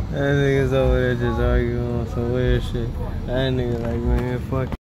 That nigga's over there just arguing on some weird shit. That nigga like, man, fuck